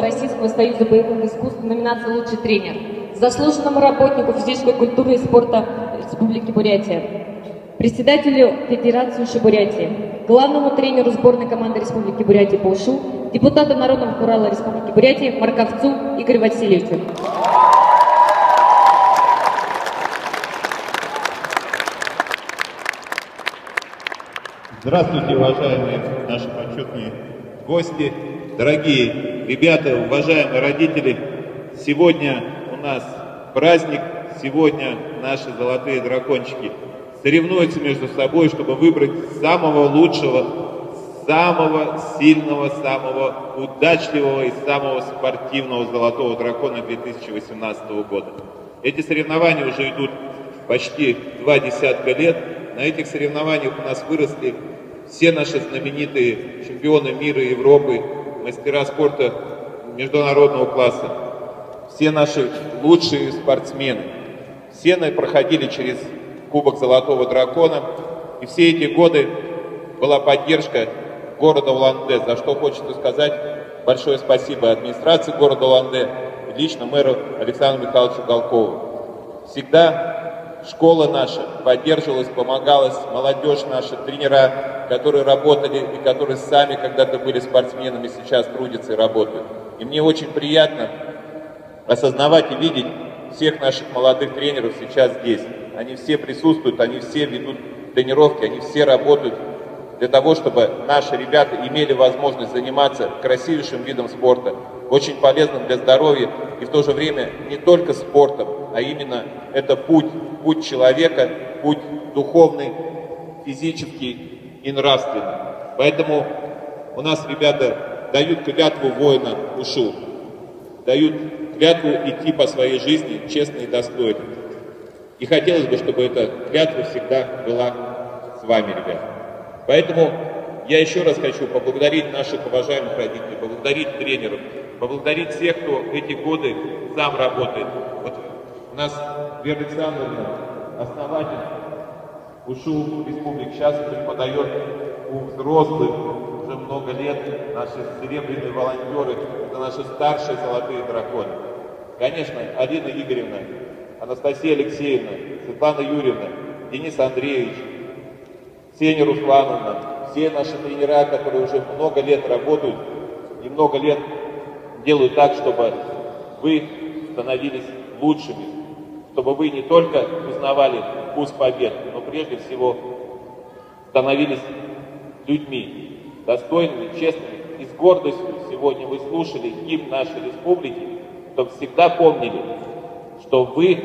Российского союза боевых искусств в номинации «Лучший тренер», заслуженному работнику физической культуры и спорта Республики Бурятия, председателю Федерации УШУ Бурятии, главному тренеру сборной команды Республики Бурятия по УШУ, депутату Народного хурала Республики Бурятия Марковцу Игорю Васильевичу. Здравствуйте, уважаемые наши почетные гости, дорогие ребята, уважаемые родители. Сегодня у нас праздник, сегодня наши золотые дракончики соревнуются между собой, чтобы выбрать самого лучшего, самого сильного, самого удачливого и самого спортивного золотого дракона 2018 года. Эти соревнования уже идут почти 2 десятка лет. На этих соревнованиях у нас выросли все наши знаменитые чемпионы мира и Европы, мастера спорта международного класса, все наши лучшие спортсмены. Все проходили через Кубок Золотого Дракона, и все эти годы была поддержка города Улан-Удэ, за что хочется сказать большое спасибо администрации города Улан-Удэ и лично мэру Александру Михайловичу Голкову. Всегда школа наша поддерживалась, помогалась, молодежь наша, тренера, которые работали и которые сами когда-то были спортсменами, сейчас трудятся и работают. И мне очень приятно осознавать и видеть всех наших молодых тренеров сейчас здесь. Они все присутствуют, они все ведут тренировки, они все работают для того, чтобы наши ребята имели возможность заниматься красивейшим видом спорта, очень полезным для здоровья и в то же время не только спортом, а именно это путь человека, путь духовный, физический и нравственный. Поэтому у нас ребята дают клятву воина УШУ, дают клятву идти по своей жизни честно и достойно. И хотелось бы, чтобы эта клятва всегда была с вами, ребята. Поэтому я еще раз хочу поблагодарить наших уважаемых родителей, поблагодарить тренеров, поблагодарить всех, кто эти годы сам работает. Вот у нас Вера Александровна, основатель УШУ Республики, сейчас преподает у взрослых уже много лет. Наши серебряные волонтеры, это наши старшие золотые драконы. Конечно, Алина Игоревна, Анастасия Алексеевна, Светлана Юрьевна, Денис Андреевич, Ксения Руслановна, все наши тренера, которые уже много лет работают и много лет делают так, чтобы вы становились лучшими, чтобы вы не только узнавали вкус побед, но прежде всего становились людьми, достойными, честными. И с гордостью сегодня вы слушали гимн нашей республики, чтобы всегда помнили, что вы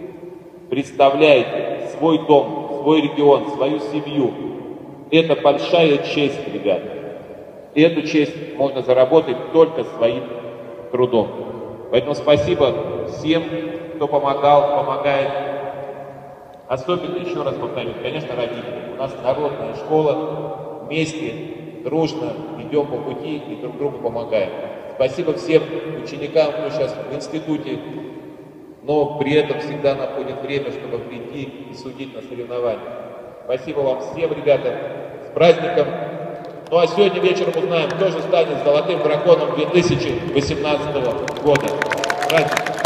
представляете свой дом, свой регион, свою семью. Это большая честь, ребята. И эту честь можно заработать только своим трудом. Поэтому спасибо всем, кто помогал, помогает. Особенно, еще раз повторюсь, конечно, родители. У нас народная школа, вместе, дружно идем по пути и друг другу помогаем. Спасибо всем ученикам, кто сейчас в институте, но при этом всегда находит время, чтобы прийти и судить на соревнованиях. Спасибо вам всем, ребята, с праздником. Ну а сегодня вечером узнаем, кто же станет золотым драконом 2018 года. Праздник!